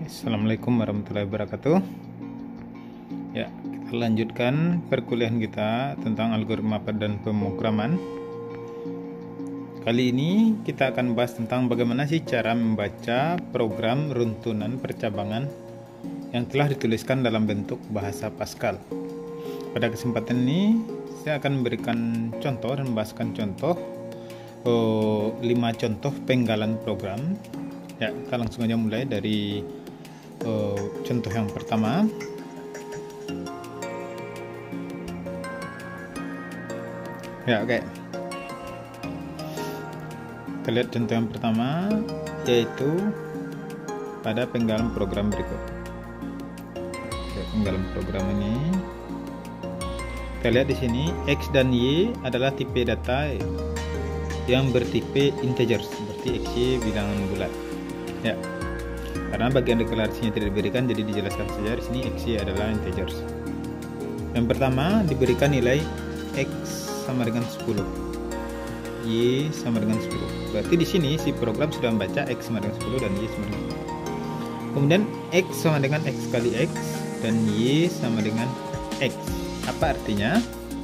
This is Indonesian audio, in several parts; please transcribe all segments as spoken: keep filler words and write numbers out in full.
Assalamualaikum warahmatullahi wabarakatuh. Ya, kita lanjutkan perkuliahan kita tentang algoritma dan pemrograman. Kali ini kita akan bahas tentang bagaimana sih cara membaca program runtunan percabangan yang telah dituliskan dalam bentuk bahasa Pascal. Pada kesempatan ini saya akan memberikan contoh dan membahaskan contoh oh, lima contoh penggalan program. Ya, kita langsung aja mulai dari uh, contoh yang pertama. Ya, oke. Okay. Kita lihat contoh yang pertama, yaitu pada penggalan program berikut. Oke, penggalan program ini kita lihat di sini X dan Y adalah tipe data yang bertipe integers, seperti X Y bilangan bulat. Ya, karena bagian deklarasinya tidak diberikan, jadi dijelaskan saja di sini X Y adalah integers. Yang pertama diberikan nilai X sama dengan sepuluh, Y sama dengan sepuluh. Berarti di sini si program sudah membaca X sama dengan sepuluh dan Y sama dengan sepuluh. Kemudian X sama dengan X kali X dan Y sama dengan X. Apa artinya?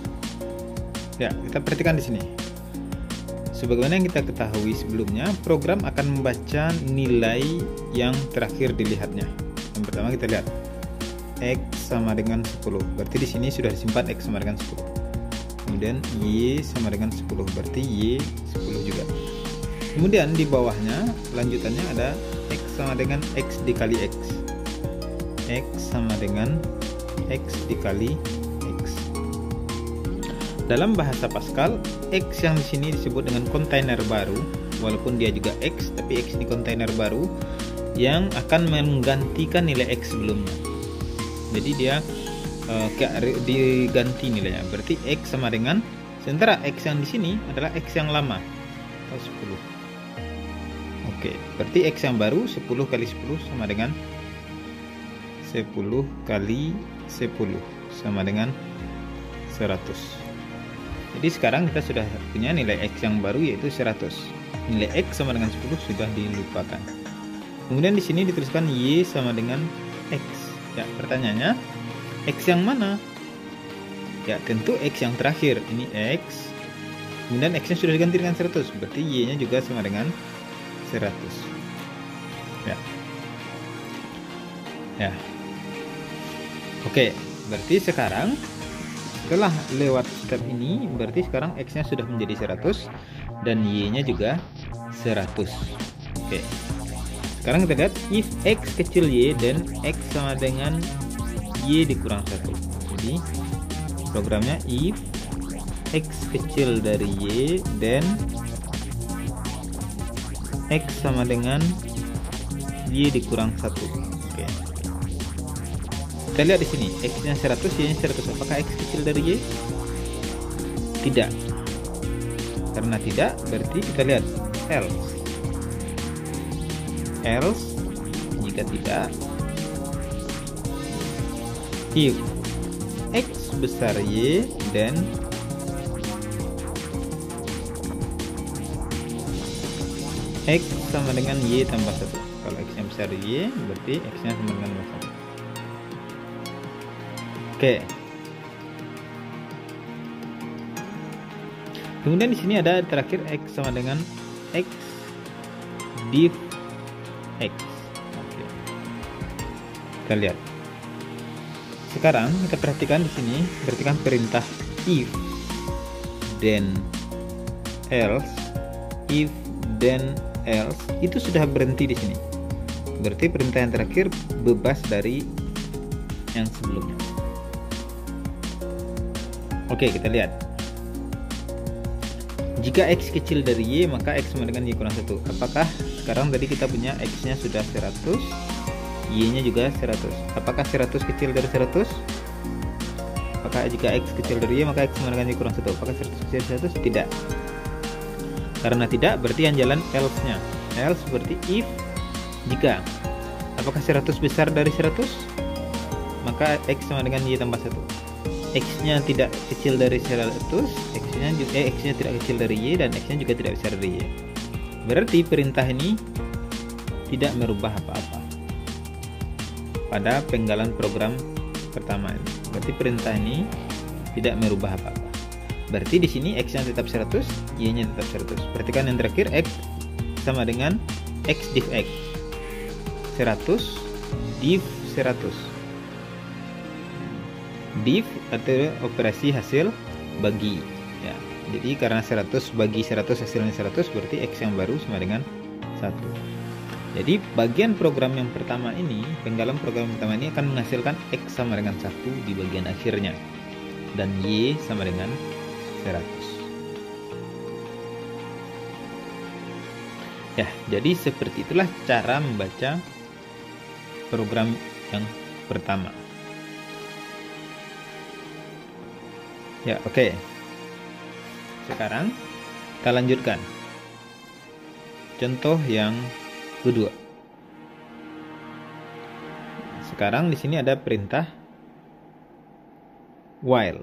Ya, kita perhatikan di sini. Sebagaimana yang kita ketahui sebelumnya, program akan membaca nilai yang terakhir dilihatnya. Yang pertama kita lihat X sama dengan sepuluh. Berarti di sini sudah disimpan X sama dengan sepuluh. Kemudian Y sama dengan sepuluh. Berarti Y sepuluh juga. Kemudian di bawahnya lanjutannya ada X sama dengan X dikali X. X sama dengan X dikali X. Dalam bahasa Pascal, X yang di sini disebut dengan kontainer baru, walaupun dia juga X, tapi X ini kontainer baru yang akan menggantikan nilai X sebelumnya. Jadi dia uh, diganti nilainya. Berarti X sama dengan, sementara X yang di sini adalah X yang lama, oh, sepuluh. Oke, berarti X yang baru sepuluh kali sepuluh sama dengan sepuluh kali sepuluh sama dengan seratus. Jadi sekarang kita sudah punya nilai X yang baru, yaitu seratus. Nilai X sama dengan sepuluh sudah dilupakan. Kemudian di sini dituliskan Y sama dengan X. Ya, pertanyaannya X yang mana? Ya, tentu X yang terakhir. Ini X. Kemudian X-nya sudah diganti dengan seratus. Berarti Y-nya juga sama dengan seratus. Ya. Ya. Oke, berarti sekarang setelah lewat step ini, berarti sekarang X-nya sudah menjadi seratus dan Y-nya juga seratus. Oke. Sekarang kita lihat if X kecil Y dan X sama dengan Y dikurang satu. Jadi programnya if X kecil dari Y dan X sama dengan Y dikurang satu. Oke. Kita lihat di sini X-nya seratus, Y-nya seratus. Apakah X kecil dari Y? Tidak. Karena tidak, berarti kita lihat else. Else jika tidak, if X besar Y dan X sama dengan Y tambah satu. Kalau X-nya besar Y, berarti X-nya sama dengan satu. Oke. Kemudian di sini ada terakhir X sama dengan X div X. Oke. Kita lihat. Sekarang kita perhatikan di sini, perhatikan perintah if then else, if then else itu sudah berhenti di sini. Berarti perintah yang terakhir bebas dari yang sebelumnya. Oke, kita lihat. Jika X kecil dari Y, maka X sama dengan Y kurang satu. Apakah sekarang tadi kita punya X-nya sudah seratus, Y-nya juga seratus. Apakah seratus kecil dari seratus? Apakah jika X kecil dari Y, maka X sama dengan Y kurang satu? Apakah seratus kecil dari seratus? Tidak. Karena tidak, berarti yang jalan else-nya. Else berarti if jika. Apakah seratus besar dari seratus? Maka X sama dengan Y tambah satu. X-nya tidak kecil dari seratus, X-nya eh, X-nya tidak kecil dari Y, dan X-nya juga tidak besar dari Y. Berarti perintah ini tidak merubah apa-apa. pada penggalan program pertama ini. Berarti perintah ini tidak merubah apa-apa. Berarti di sini X-nya tetap seratus, Y-nya tetap seratus. Perhatikan yang terakhir, X sama dengan X div X. seratus div seratus. Div atau operasi hasil bagi. Ya, jadi karena seratus bagi seratus hasilnya seratus, berarti X yang baru sama dengan satu. Jadi bagian program yang pertama ini, penggalan program pertama ini akan menghasilkan X sama dengan satu di bagian akhirnya. Dan Y sama dengan seratus. Ya, jadi seperti itulah cara membaca program yang pertama. Ya, oke. Okay. Sekarang kita lanjutkan. Contoh yang kedua. Sekarang di sini ada perintah while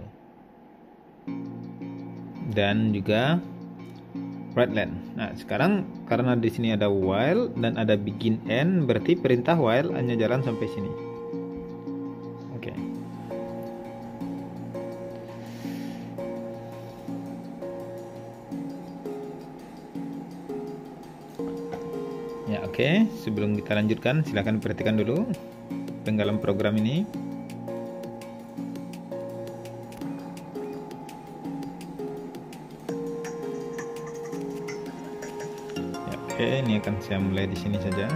dan juga writeLen. Nah, sekarang karena di sini ada while dan ada begin end, berarti perintah while hanya jalan sampai sini. Oke. Okay. Ya, oke. Okay. Sebelum kita lanjutkan, silahkan perhatikan dulu penggalan program ini. Oke, ini akan saya mulai di sini saja.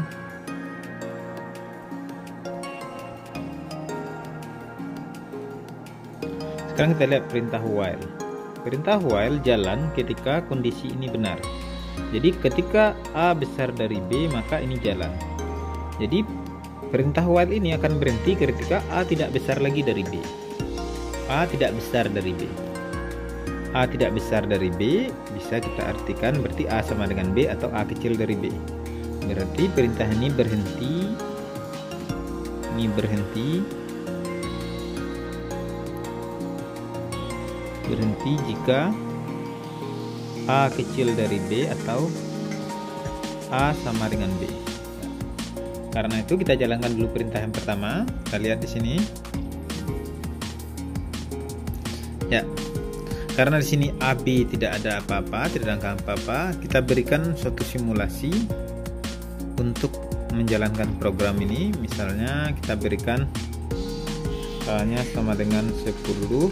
Sekarang kita lihat perintah while. Perintah while jalan ketika kondisi ini benar. Jadi ketika A besar dari B, maka ini jalan. Jadi perintah while ini akan berhenti ketika A tidak besar lagi dari B. A tidak besar dari B. A tidak besar dari B bisa kita artikan berarti A sama dengan B atau A kecil dari B. Berarti perintah ini berhenti. Ini berhenti. Berhenti jika A kecil dari B atau A sama dengan B. Karena itu kita jalankan dulu perintah yang pertama. Kita lihat di sini. Ya. Karena di sini A B tidak ada apa-apa, tidak ada apa-apa, kita berikan suatu simulasi untuk menjalankan program ini. Misalnya kita berikan A-nya sama dengan sepuluh,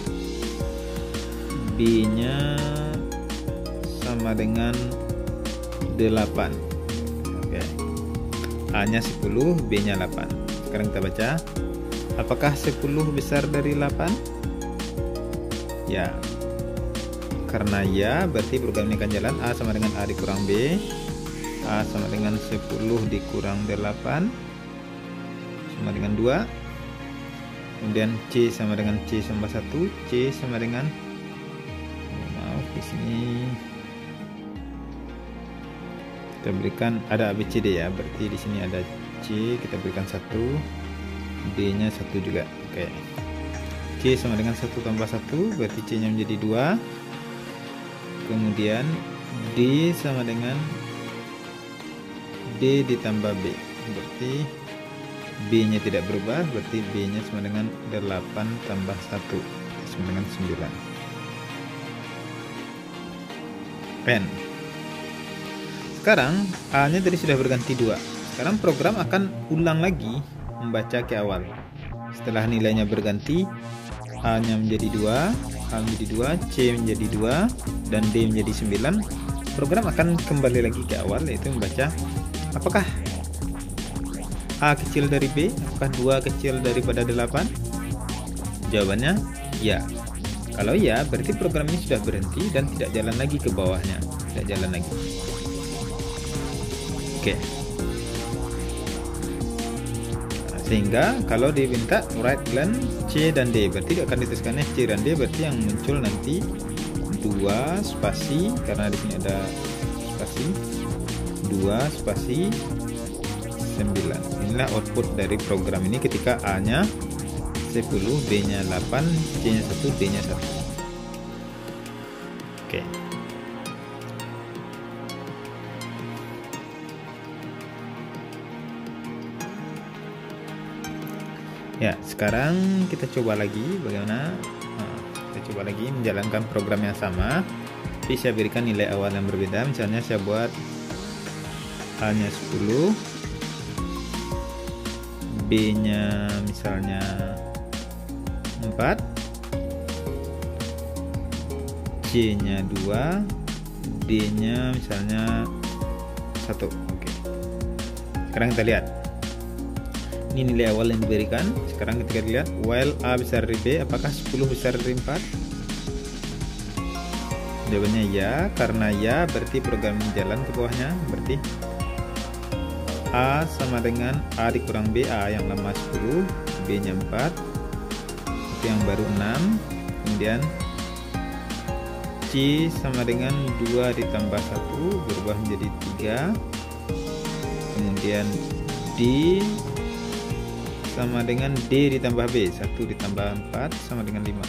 B-nya sama dengan delapan. Oke. A-nya sepuluh, B-nya delapan. Sekarang kita baca. Apakah sepuluh besar dari delapan? Ya. Karena ya, berarti program ini akan jalan. A sama dengan A dikurang B. A sama dengan sepuluh dikurang delapan sama dengan dua. Kemudian C sama dengan C sama satu. C sama dengan, maaf di sini kita berikan ada A B C D ya, berarti di sini ada C, kita berikan satu, D nya satu juga. Oke. C sama dengan satu tambah satu, berarti C nya menjadi dua. Kemudian D sama dengan D ditambah B, berarti B nya tidak berubah, berarti B nya sama dengan delapan tambah satu sama dengan sembilan. Pen. Sekarang A nya tadi sudah berganti dua. Sekarang program akan ulang lagi membaca ke awal. Setelah nilainya berganti, A nya menjadi dua, A menjadi dua, C menjadi dua, dan D menjadi sembilan. Program akan kembali lagi ke awal, yaitu membaca apakah A kecil dari B, apakah dua kecil daripada delapan? Jawabannya ya. Kalau ya, berarti program ini sudah berhenti dan tidak jalan lagi ke bawahnya, tidak jalan lagi. Oke. Sehingga kalau diminta writeLen C dan D, berarti akan dituliskannya C dan D, berarti yang muncul nanti dua spasi, karena di sini ada spasi, dua spasi sembilan. Inilah output dari program ini ketika A nya sepuluh, B nya delapan, C nya satu, D nya satu. Oke. Ya, sekarang kita coba lagi bagaimana. Nah, kita coba lagi menjalankan program yang sama, tapi saya berikan nilai awal yang berbeda. Misalnya saya buat A nya sepuluh, B nya misalnya empat, C nya dua, D nya misalnya satu. Oke, sekarang kita lihat ini nilai awal yang diberikan. Sekarang ketika dilihat while A besar dari B, apakah sepuluh besar dari empat? Jawabannya ya. Karena ya berarti program ini jalan ke bawahnya, berarti A sama dengan A dikurang B. A yang lama sepuluh, B nya empat, itu yang baru enam. Kemudian C sama dengan dua ditambah satu berubah menjadi tiga. Kemudian D sama dengan D ditambah B, satu ditambah empat sama dengan lima.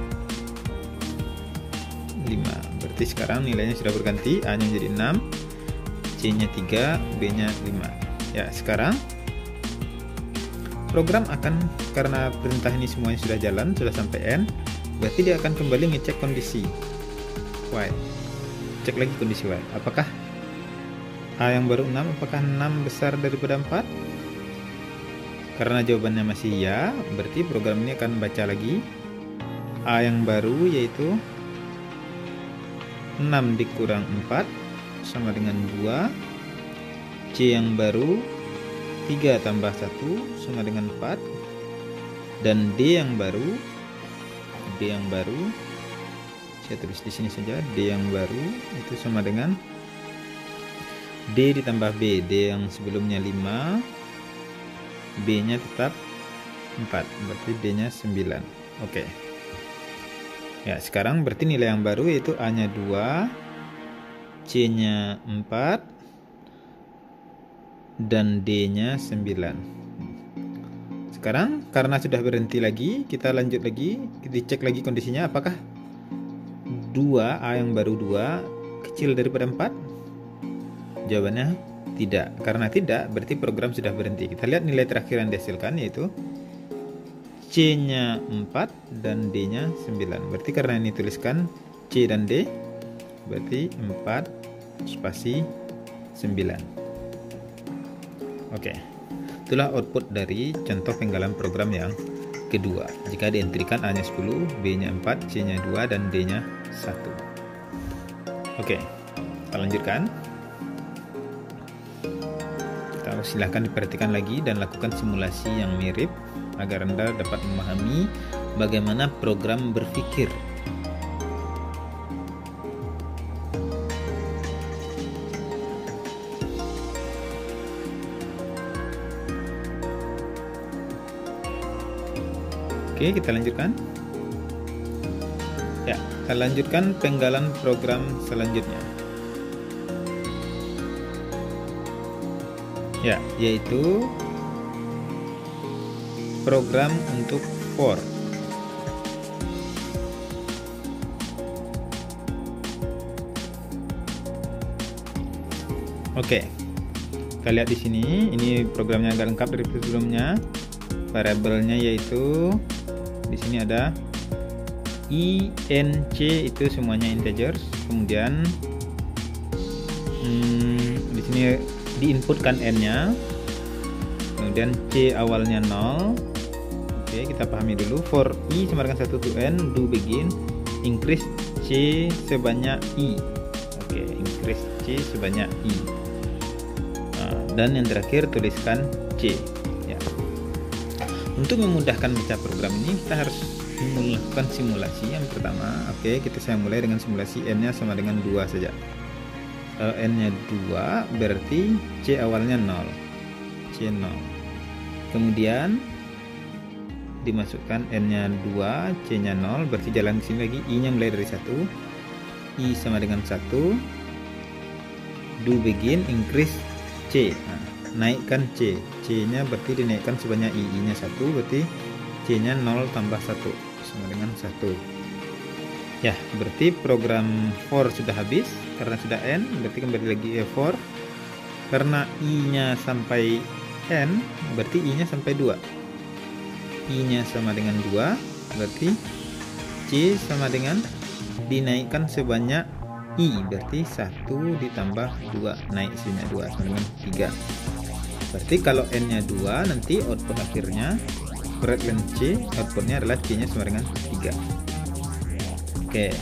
lima. Berarti sekarang nilainya sudah berganti. A nya menjadi enam, C nya tiga, B nya lima. Ya, sekarang program akan, karena perintah ini semuanya sudah jalan, sudah sampai N, berarti dia akan kembali ngecek kondisi Y. Cek lagi kondisi Y. Apakah A yang baru enam, apakah enam besar daripada empat? Karena jawabannya masih ya, berarti program ini akan baca lagi A yang baru, yaitu enam dikurang empat sama dengan dua. C yang baru tiga tambah satu sama dengan empat. Dan D yang baru, D yang baru saya tulis di sini saja, D yang baru itu sama dengan D ditambah B. D yang sebelumnya lima, B nya tetap empat, berarti D nya sembilan. Oke. Ya, sekarang berarti nilai yang baru yaitu A nya dua, C nya empat, dan D nya sembilan. Sekarang karena sudah berhenti lagi, kita lanjut lagi, kita cek lagi kondisinya, apakah dua, A yang baru dua kecil daripada empat? Jawabannya tidak. Karena tidak, berarti program sudah berhenti. Kita lihat nilai terakhir yang dihasilkan, yaitu C nya empat dan D nya sembilan. Berarti karena ini tuliskan C dan D, berarti empat spasi sembilan. Oke, itulah output dari contoh penggalan program yang kedua. Jika dientrikan A nya sepuluh, B nya empat, C nya dua, dan D nya satu. Oke, kita lanjutkan. Kita silahkan diperhatikan lagi dan lakukan simulasi yang mirip agar Anda dapat memahami bagaimana program berpikir. Oke, kita lanjutkan. Ya, kita lanjutkan penggalan program selanjutnya. Ya, yaitu program untuk for. Oke, kita lihat di sini. Ini programnya agak lengkap dari sebelumnya. Variabelnya yaitu di sini ada I, N, C, itu semuanya integers. Kemudian hmm, di sini diinputkan N-nya. Kemudian C awalnya nol. Oke, kita pahami dulu. For I sama dengan satu to N, do begin increase C sebanyak I. Oke, increase C sebanyak I. Nah, dan yang terakhir tuliskan C. Untuk memudahkan baca program ini, kita harus melakukan simulasi. Yang pertama, oke, kita saya mulai dengan simulasi N-nya sama dengan dua saja. Kalau N-nya dua, berarti C awalnya nol. C nol. Kemudian dimasukkan N-nya dua, C-nya nol, berarti jalan ke sini lagi, I-nya mulai dari satu. I sama dengan satu. Do begin increase C. Nah, naikkan C. C-nya berarti dinaikkan sebanyak I. I-nya satu, berarti C-nya nol tambah satu sama dengan satu. Ya, berarti program for sudah habis. Karena sudah N, berarti kembali lagi E for. Karena I-nya sampai N, berarti I-nya sampai dua. I-nya sama dengan dua, berarti C sama dengan dinaikkan sebanyak I, berarti satu ditambah dua, naik C-nya dua sama dengan tiga. Berarti kalau N-nya dua, nanti output akhirnya Redline C, outputnya adalah C-nya sama dengan tiga. Oke.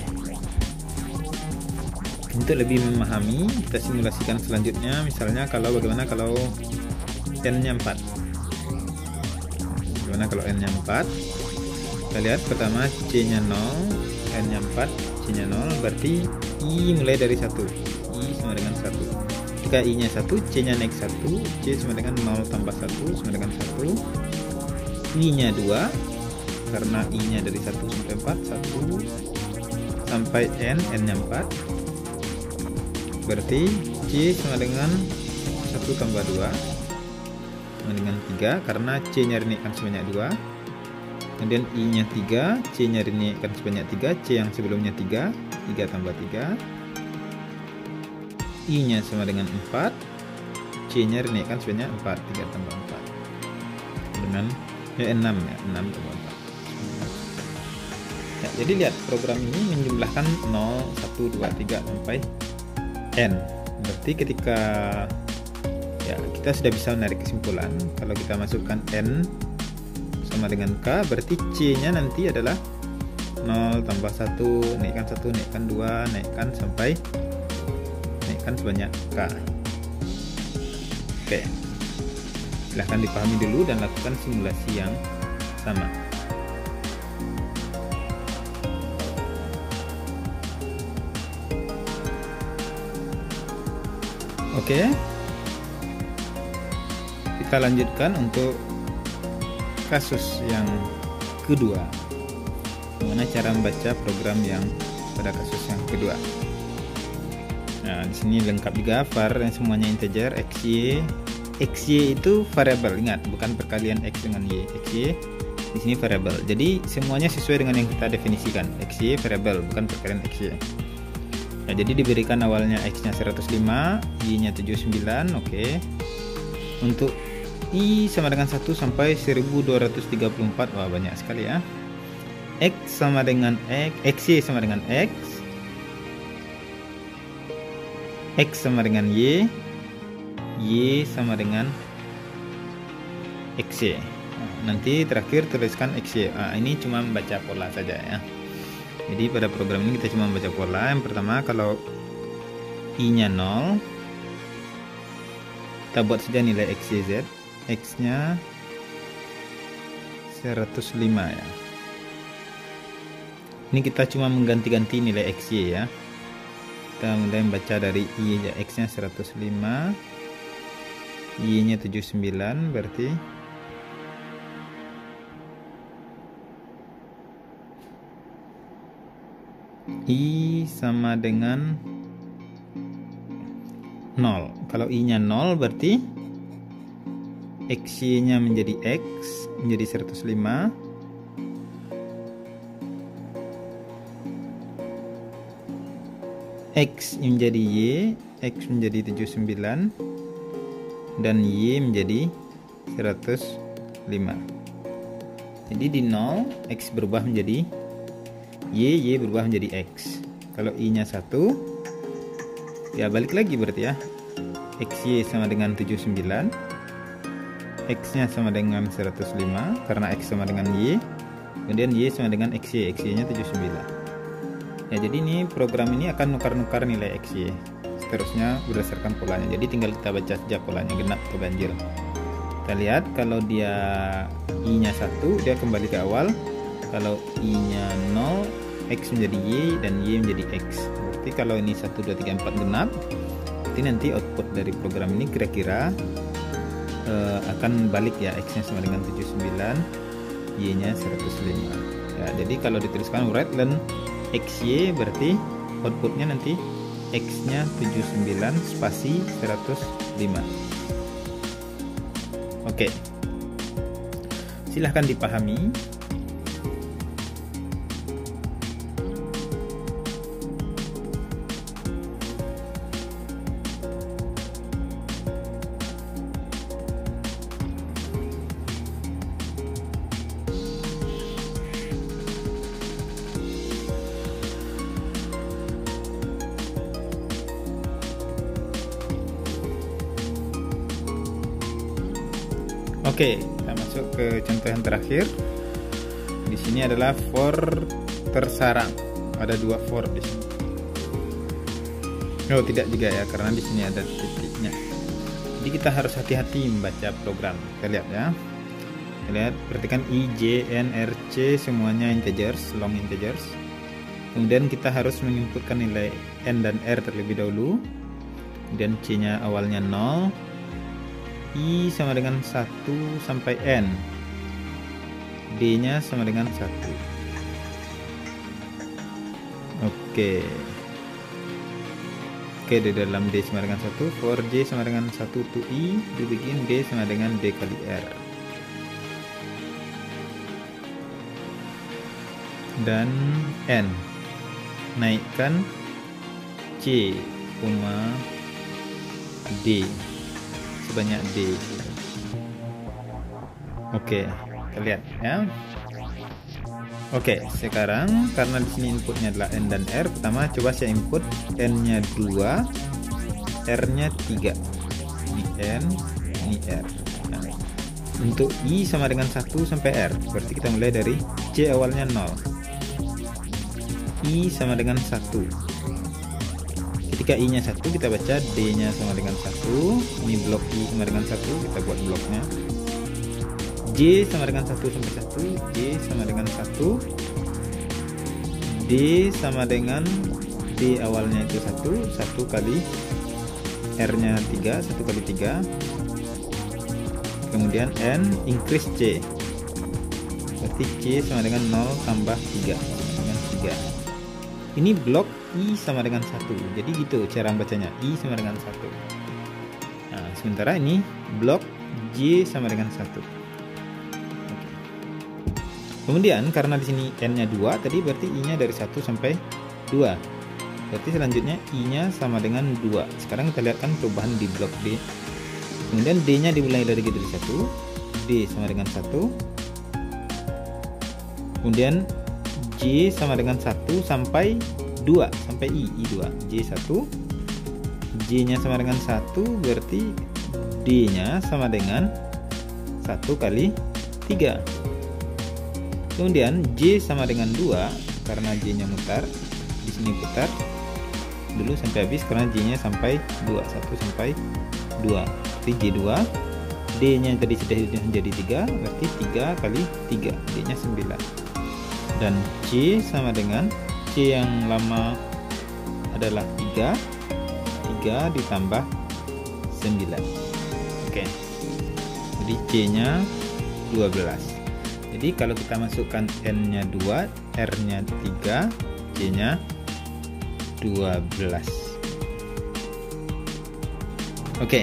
Untuk lebih memahami, kita simulasikan selanjutnya. Misalnya kalau bagaimana kalau N-nya empat. Bagaimana kalau N-nya empat? Kita lihat pertama C-nya nol, N-nya empat, C-nya nol, berarti I mulai dari satu. I sama dengan satu. Jika I-nya satu, C-nya naik satu, C sama dengan nol tambah satu sama dengan satu. I-nya dua, karena I-nya dari satu sampai empat, satu sampai N, N-nya empat. Berarti C sama dengan satu tambah dua sama dengan tiga, karena C-nya dinaikkan sebanyak dua. Kemudian I-nya tiga, C-nya dinaikkan sebanyak tiga, C yang sebelumnya tiga, tiga tambah tiga. I-nya sama dengan empat, C-nya dinaikkan sebanyak empat, tiga tambah empat. Dengan ya, enam ya, enam tambah empat. Ya, jadi lihat program ini menjumlahkan nol, satu, dua, tiga sampai N. Berarti ketika ya kita sudah bisa menarik kesimpulan kalau kita masukkan N sama dengan K, berarti C-nya nanti adalah nol tambah satu, naikkan satu, naikkan dua, naikkan sampai naikkan sebanyak K. Oke, silahkan dipahami dulu dan lakukan simulasi yang sama. Oke, kita lanjutkan untuk kasus yang kedua. Bagaimana cara membaca program yang pada kasus yang kedua? Nah, di sini lengkap juga var yang semuanya integer, xy. Xy itu variabel, ingat, bukan perkalian x dengan y. Xy di sini variabel. Jadi semuanya sesuai dengan yang kita definisikan. Xy variabel, bukan perkalian xy. Nah, jadi diberikan awalnya x-nya seratus lima, y-nya tujuh puluh sembilan, oke. Untuk I sama dengan satu sampai seribu dua ratus tiga puluh empat, wah banyak sekali ya. X sama dengan X, xy sama dengan X, X sama dengan Y, Y sama dengan xy. Nah, nanti terakhir tuliskan xy. Nah, ini cuma membaca pola saja ya. Jadi pada program ini kita cuma membaca pola. Yang pertama, kalau I-nya nol, kita buat saja nilai xyz. X-nya seratus lima ya. Ini kita cuma mengganti-ganti nilai xy ya. Kita mulai membaca dari I aja. X-nya seratus lima, Y-nya tujuh puluh sembilan, berarti I sama dengan nol. Kalau I-nya nol, berarti xy-nya menjadi X, menjadi seratus lima. X menjadi Y, X menjadi tujuh puluh sembilan, dan Y menjadi seratus lima. Jadi di nol, X berubah menjadi Y, Y berubah menjadi X. Kalau I-nya satu, ya balik lagi berarti ya. Xy sama dengan tujuh puluh sembilan, X-nya sama dengan seratus lima, karena X sama dengan Y. Kemudian Y sama dengan xy, xy-nya tujuh puluh sembilan. Ya, jadi ini program ini akan nukar-nukar nilai xy. Seterusnya berdasarkan polanya. Jadi tinggal kita baca saja polanya, genap atau ganjil. Kita lihat kalau dia I-nya satu, dia kembali ke awal. Kalau I-nya nol, X menjadi Y dan Y menjadi X. Berarti kalau ini satu, dua, tiga, empat genap, berarti nanti output dari program ini kira-kira uh, akan balik ya. X-nya sama dengan tujuh puluh sembilan, Y-nya seratus lima. Ya, jadi kalau dituliskan Redline xy, berarti outputnya nanti X-nya tujuh puluh sembilan spasi seratus lima. Oke, silahkan dipahami. Oke, kita masuk ke contoh yang terakhir. Di sini adalah for tersarang. Ada dua for di sini. Oh, tidak juga ya, karena di sini ada titiknya. Jadi kita harus hati-hati membaca program. Kita lihat ya. Kita lihat, perhatikan I, J, N, R, C semuanya integers, long integers. Kemudian kita harus menginputkan nilai N dan R terlebih dahulu. Kemudian C-nya awalnya nol. I sama dengan satu sampai N. D-nya sama dengan satu. Oke. Oke, di dalam D sama dengan satu, for J sama dengan satu to I, dibikin D sama dengan D kali R. Dan N. Naikkan C, D sebanyak D. Oke, kita lihat ya. Oke, sekarang karena di sini inputnya adalah N dan R, pertama coba saya input N-nya dua, R-nya tiga. Ini N, ini R. Nah, untuk I sama dengan satu sampai R, berarti kita mulai dari C awalnya nol. I sama dengan satu. Ketika I-nya satu, kita baca D-nya sama dengan satu. Ini blok I sama dengan satu, kita buat bloknya. J sama dengan satu sampai satu, J sama dengan satu, D sama dengan D awalnya itu satu, satu kali R-nya tiga, satu kali tiga. Kemudian N increase C, berarti C sama dengan nol tambah tiga, dengan tiga. Ini blok I sama dengan satu, jadi gitu cara bacanya, I sama dengan satu. Nah, sementara ini blok J sama dengan satu. Kemudian karena di sini N-nya dua, tadi berarti I-nya dari satu sampai dua. Berarti selanjutnya I-nya sama dengan dua. Sekarang kita lihat kan perubahan di blok D. Kemudian D-nya dimulai dari dari satu, D sama dengan satu. Kemudian J sama dengan satu sampai dua, sampai I, I dua. J satu. J-nya sama dengan satu, berarti D-nya sama dengan satu kali tiga. Kemudian J sama dengan dua, karena J-nya mutar, di sini putar dulu sampai habis karena J-nya sampai dua, satu sampai dua. Berarti J dua, D-nya tadi sudah menjadi tiga, berarti tiga kali tiga, D-nya sembilan. Dan C sama dengan C yang lama adalah tiga, tiga ditambah sembilan. Oke. Jadi C-nya dua belas. Jadi kalau kita masukkan N-nya dua, R-nya tiga, C-nya dua belas. Oke.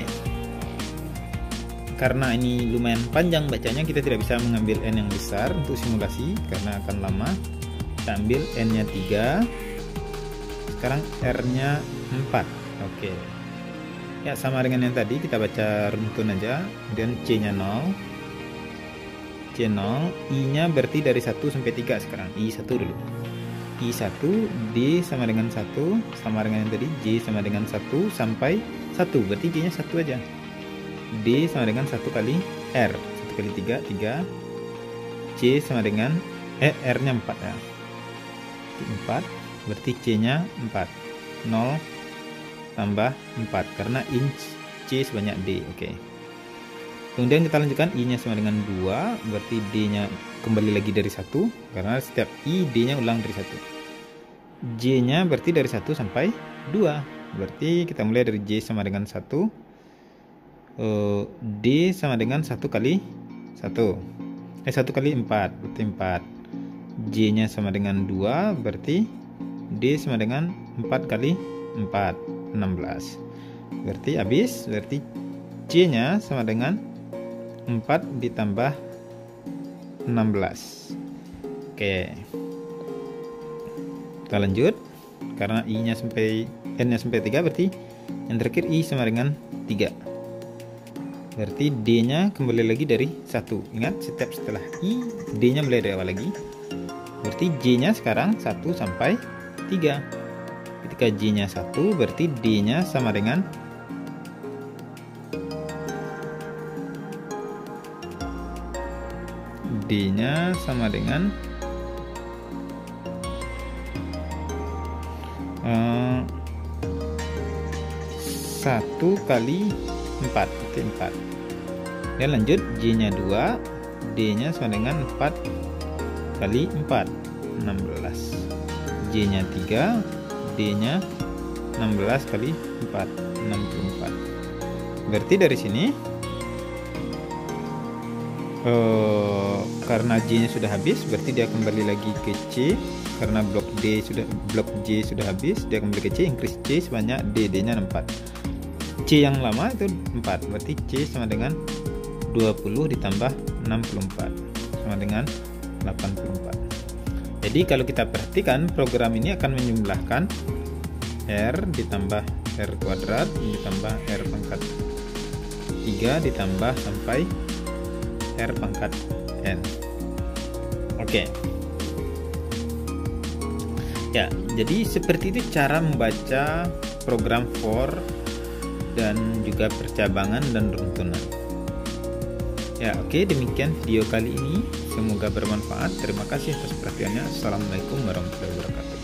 Karena ini lumayan panjang bacanya, kita tidak bisa mengambil N yang besar untuk simulasi karena akan lama. Kita ambil N-nya tiga. Sekarang R-nya empat. Oke. Ya, sama dengan yang tadi, kita baca runtun aja. Kemudian C-nya nol. C nol, I-nya berarti dari satu sampai tiga sekarang. I satu dulu. I satu, D sama dengan satu, sama dengan yang tadi, J sama dengan satu sampai satu, berarti J-nya satu aja. D sama dengan satu kali R, satu kali tiga, tiga. C sama dengan eh R-nya empat ya. empat, berarti C-nya empat. nol tambah empat karena in C sebanyak D. Oke. Kemudian kita lanjutkan, I-nya sama dengan dua, berarti D-nya kembali lagi dari satu, karena setiap I, D-nya ulang dari satu. J-nya berarti dari satu sampai dua, berarti kita mulai dari J sama dengan satu, D sama dengan satu kali satu, eh satu kali empat, berarti empat. J-nya sama dengan dua, berarti D sama dengan empat kali empat, enam belas. Berarti habis, berarti C-nya sama dengan empat ditambah enam belas. Oke. Kita lanjut. Karena I-nya sampai N-nya sampai tiga, berarti yang terakhir I sama dengan tiga. Berarti D-nya kembali lagi dari satu. Ingat, setiap setelah I, D-nya mulai dari awal lagi. Berarti J-nya sekarang satu sampai tiga. Ketika J-nya satu, berarti D-nya sama dengan D nya sama dengan uh, satu kali empat, berarti empat. Dan lanjut, J nya dua, D nya sama dengan empat kali empat, enam belas. J nya tiga, D nya enam belas kali empat, enam puluh empat. Berarti dari sini uh, karena J nya sudah habis, berarti dia kembali lagi ke C. Karena blok D sudah blok J sudah habis, dia kembali ke C, increase C sebanyak D, D nya empat. C yang lama itu empat, berarti C sama dengan dua puluh ditambah enam puluh empat sama dengan delapan puluh empat. Jadi kalau kita perhatikan, program ini akan menjumlahkan R ditambah R kuadrat ditambah R pangkat tiga ditambah sampai R pangkat N. Oke. Ya, jadi seperti itu cara membaca program for dan juga percabangan dan runtunan. Ya, oke, demikian video kali ini. Semoga bermanfaat. Terima kasih atas perhatiannya. Assalamualaikum warahmatullahi wabarakatuh.